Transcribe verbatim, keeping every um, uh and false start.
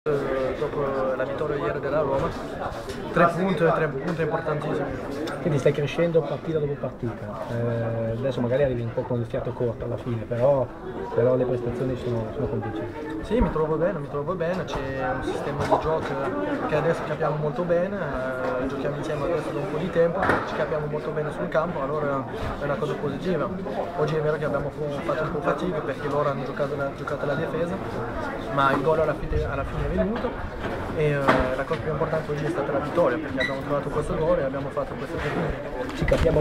Dopo la vittoria ieri della Roma, tre punti, tre punti importantissimi. Quindi stai crescendo partita dopo partita, eh, adesso magari arrivi un po' con il fiato corto alla fine, però, però le prestazioni sono, sono convincenti. Sì, mi trovo bene, mi trovo bene, c'è un sistema di gioco che adesso capiamo molto bene, eh, giochiamo insieme adesso da un po' di tempo, ci capiamo molto bene sul campo, allora è una cosa positiva. Oggi è vero che abbiamo fatto un po' fatica perché loro hanno giocato la, giocato la difesa, ma il gol alla fine, alla fine è venuto e eh, la cosa più importante oggi è stata la vittoria perché abbiamo trovato questo gol e abbiamo fatto questo punti. Ci capiamo